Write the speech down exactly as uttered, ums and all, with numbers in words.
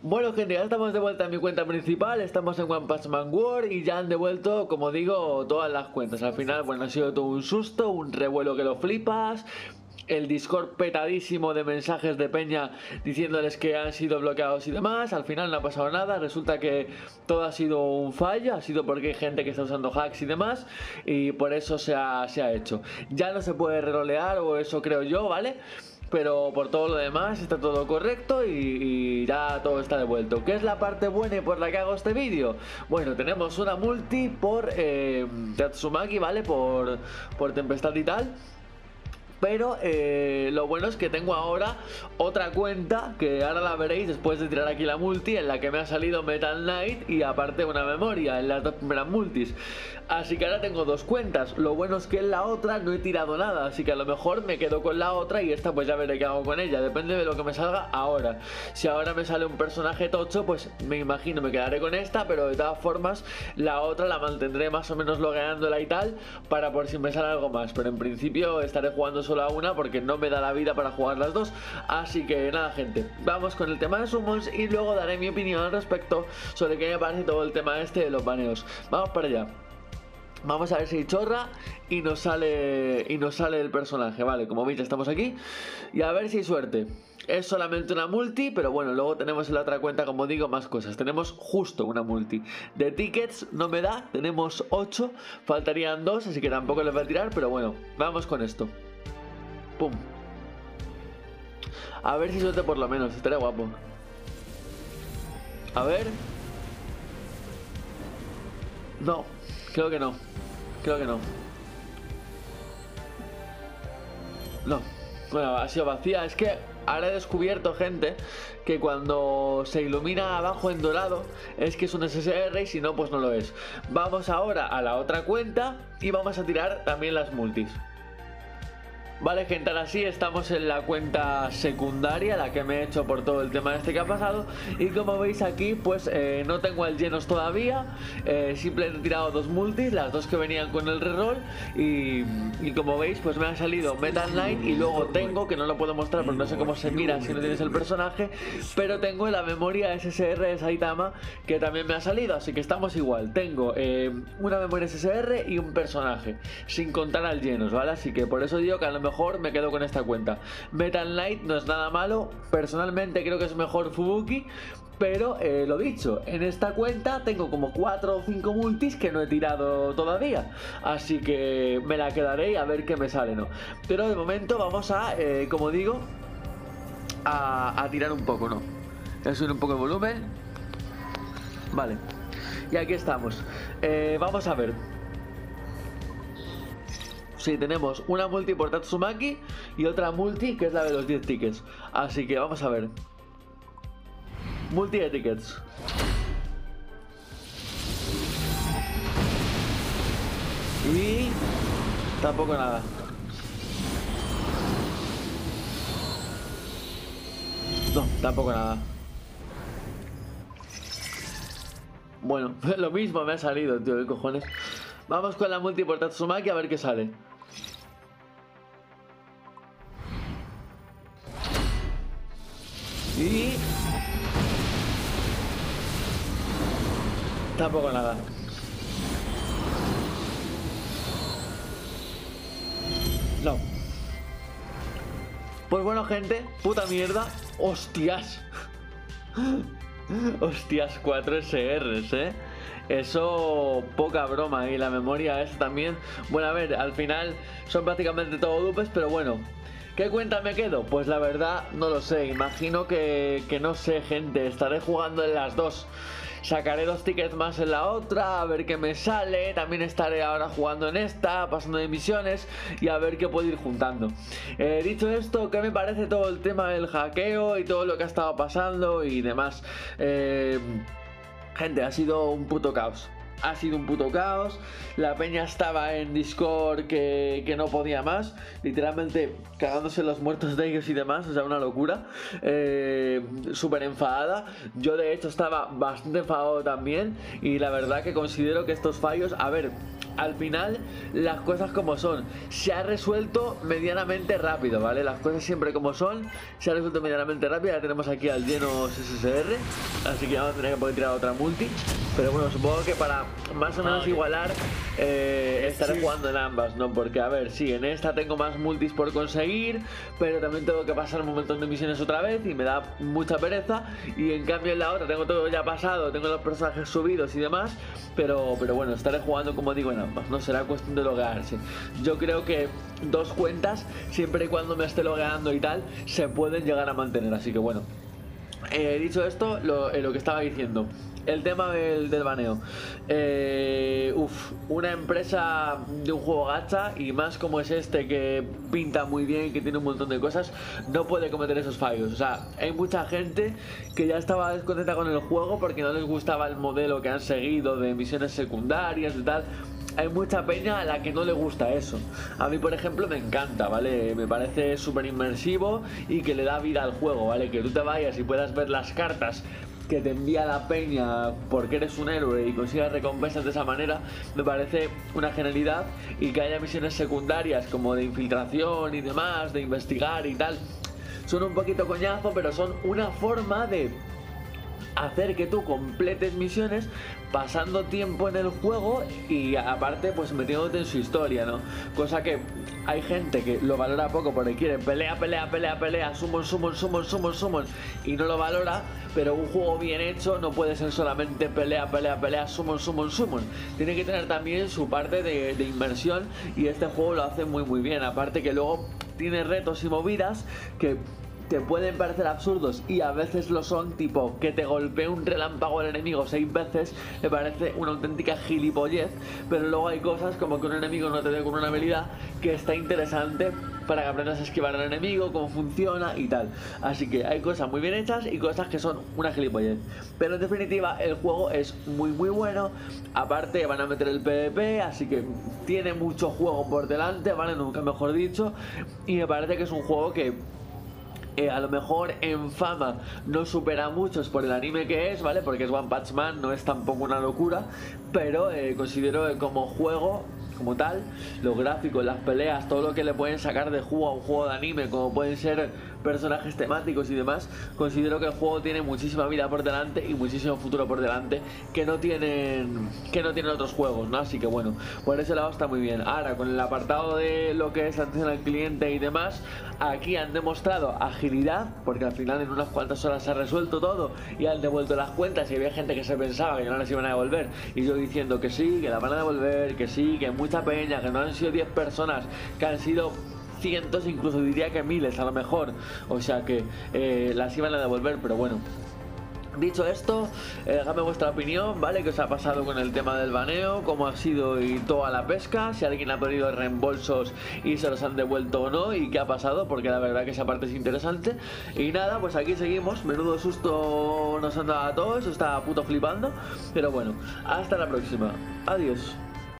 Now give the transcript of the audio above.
Bueno, gente, ya estamos de vuelta en mi cuenta principal, estamos en One Punch Man World y ya han devuelto, como digo, todas las cuentas. Al final, bueno, ha sido todo un susto, un revuelo que lo flipas. El Discord petadísimo de mensajes de peña diciéndoles que han sido bloqueados y demás. Al final no ha pasado nada, resulta que todo ha sido un fallo, ha sido porque hay gente que está usando hacks y demás, y por eso se ha, se ha hecho. Ya no se puede rerolear, o eso creo yo, ¿vale? Pero por todo lo demás está todo correcto y, y ya todo está devuelto. ¿Qué es la parte buena y por la que hago este vídeo? Bueno, tenemos una multi por eh, Tatsumaki, ¿vale? Por, por Tempestad y tal. Pero eh, lo bueno es que tengo ahora otra cuenta, que ahora la veréis después de tirar aquí la multi, en la que me ha salido Metal Knight y aparte una memoria en las dos primeras multis. Así que ahora tengo dos cuentas. Lo bueno es que en la otra no he tirado nada, así que a lo mejor me quedo con la otra y esta pues ya veré qué hago con ella. Depende de lo que me salga ahora. Si ahora me sale un personaje tocho, pues me imagino me quedaré con esta, pero de todas formas la otra la mantendré más o menos logueándola y tal, para por si me sale algo más. Pero en principio estaré jugando solo a una porque no me da la vida para jugar las dos. Así que nada, gente, vamos con el tema de summons y luego daré mi opinión al respecto sobre qué me parece todo el tema este de los baneos. Vamos para allá. Vamos a ver si chorra y nos sale y nos sale el personaje, vale, como veis estamos aquí y a ver si hay suerte. Es solamente una multi, pero bueno, luego tenemos en la otra cuenta, como digo, más cosas. Tenemos justo una multi. De tickets no me da, tenemos ocho, faltarían dos, así que tampoco les voy a tirar, pero bueno, vamos con esto. Pum. A ver si suerte por lo menos, estaría guapo. A ver. No, creo que no. Creo que no. No. Bueno, ha sido vacía. Es que ahora he descubierto, gente, que cuando se ilumina abajo en dorado es que es un S S R y si no, pues no lo es. Vamos ahora a la otra cuenta y vamos a tirar también las multis. Vale, gente, ahora sí estamos en la cuenta secundaria, la que me he hecho por todo el tema este que ha pasado. Y como veis aquí, pues eh, no tengo el llenos todavía, eh, simplemente he tirado dos multis, las dos que venían con el reroll. Y, y como veis, pues me ha salido Metal Knight y luego tengo, que no lo puedo mostrar porque no sé cómo se mira si no tienes el personaje, pero tengo la memoria S S R de Saitama que también me ha salido, así que estamos igual. Tengo eh, una memoria S S R y un personaje, sin contar al llenos, ¿vale? Así que por eso digo que a lo mejor mejor me quedo con esta cuenta. Metal Knight no es nada malo, personalmente creo que es mejor Fubuki, pero eh, lo dicho, en esta cuenta tengo como cuatro o cinco multis que no he tirado todavía, así que me la quedaré y a ver qué me sale, ¿no? Pero de momento vamos a, eh, como digo, a, a tirar un poco, ¿no? Voy a subir un poco el volumen. Vale, y aquí estamos. eh, Vamos a ver. Sí, tenemos una multi por Tatsumaki y otra multi que es la de los diez tickets. Así que vamos a ver. Multi de tickets. Y tampoco nada. No, tampoco nada. Bueno, lo mismo me ha salido, tío, ¿qué cojones? Vamos con la multi por Tatsumaki a ver qué sale. Y tampoco nada. No. Pues bueno, gente, puta mierda. Hostias. Hostias, cuatro S Rs, eh. Eso, poca broma. Y la memoria es también. Bueno, a ver, al final son prácticamente todo dupes, pero bueno. ¿Qué cuenta me quedo? Pues la verdad no lo sé, imagino que, que no sé, gente, estaré jugando en las dos. Sacaré dos tickets más en la otra, a ver qué me sale. También estaré ahora jugando en esta, pasando de misiones y a ver qué puedo ir juntando. eh, Dicho esto, ¿qué me parece todo el tema del hackeo y todo lo que ha estado pasando y demás? Eh, gente, ha sido un puto caos. Ha sido un puto caos. La peña estaba en Discord que, que no podía más, literalmente cagándose los muertos de ellos y demás. O sea, una locura. eh, Súper enfadada. Yo de hecho estaba bastante enfadado también. Y la verdad que considero que estos fallos, a ver, al final las cosas como son. Se ha resuelto medianamente rápido, ¿vale? Las cosas siempre como son. Se ha resuelto medianamente rápido. Ya tenemos aquí al Genos S S R. Así que vamos a tener que poder tirar otra multi. Pero bueno, supongo que para más o menos igualar eh, estaré jugando en ambas, ¿no? Porque a ver, sí, en esta tengo más multis por conseguir, pero también tengo que pasar un montón de misiones otra vez y me da mucha pereza. Y en cambio en la otra tengo todo ya pasado, tengo los personajes subidos y demás. Pero, pero bueno, estaré jugando como digo en ambas, no será cuestión de loguearse. Yo creo que dos cuentas, siempre y cuando me esté logueando y tal, se pueden llegar a mantener, así que bueno. Eh, dicho esto, lo, eh, lo que estaba diciendo, el tema del, del baneo. Eh, uf, una empresa de un juego gacha, y más como es este, que pinta muy bien, que tiene un montón de cosas, no puede cometer esos fallos. O sea, hay mucha gente que ya estaba descontenta con el juego porque no les gustaba el modelo que han seguido de misiones secundarias y tal. Hay mucha peña a la que no le gusta eso. A mí, por ejemplo, me encanta, ¿vale? Me parece súper inmersivo y que le da vida al juego, ¿vale? Que tú te vayas y puedas ver las cartas que te envía la peña porque eres un héroe y consigas recompensas de esa manera, me parece una genialidad. Y que haya misiones secundarias como de infiltración y demás, de investigar y tal, son un poquito coñazo, pero son una forma de hacer que tú completes misiones pasando tiempo en el juego y aparte pues metiéndote en su historia, ¿no? Cosa que hay gente que lo valora poco porque quiere pelea, pelea, pelea, pelea, summon, summon, summon, summon, summon y no lo valora. Pero un juego bien hecho no puede ser solamente pelea, pelea, pelea, summon, summon, summon. Tiene que tener también su parte de, de inmersión, y este juego lo hace muy muy bien. Aparte que luego tiene retos y movidas que te pueden parecer absurdos y a veces lo son, tipo que te golpee un relámpago al enemigo seis veces, me parece una auténtica gilipollez. Pero luego hay cosas como que un enemigo no te dé con una habilidad que está interesante para que aprendas a esquivar al enemigo, cómo funciona y tal. Así que hay cosas muy bien hechas y cosas que son una gilipollez. Pero en definitiva el juego es muy muy bueno. Aparte van a meter el PvP, así que tiene mucho juego por delante, ¿vale? Nunca mejor dicho. Y me parece que es un juego que Eh, a lo mejor en fama no supera a muchos por el anime que es, ¿vale? Porque es One Punch Man, no es tampoco una locura. Pero eh, considero que como juego, como tal, los gráficos, las peleas, todo lo que le pueden sacar de jugo a un juego de anime, como pueden ser personajes temáticos y demás, considero que el juego tiene muchísima vida por delante y muchísimo futuro por delante que no tienen que no tienen otros juegos, ¿no? Así que bueno, por ese lado está muy bien. Ahora, con el apartado de lo que es atención al cliente y demás, aquí han demostrado agilidad, porque al final en unas cuantas horas se ha resuelto todo y han devuelto las cuentas. Y había gente que se pensaba que no las iban a devolver, y yo diciendo que sí, que las van a devolver, que sí, que mucha peña, que no han sido diez personas, que han sido cientos, incluso diría que miles a lo mejor. O sea que eh, las iban a devolver, pero bueno. Dicho esto, eh, dejadme vuestra opinión, ¿vale? ¿Qué os ha pasado con el tema del baneo? ¿Cómo ha sido y toda la pesca? Si alguien ha pedido reembolsos y se los han devuelto o no, y qué ha pasado, porque la verdad que esa parte es interesante. Y nada, pues aquí seguimos. Menudo susto nos han dado a todos, está puto flipando. Pero bueno, hasta la próxima. Adiós.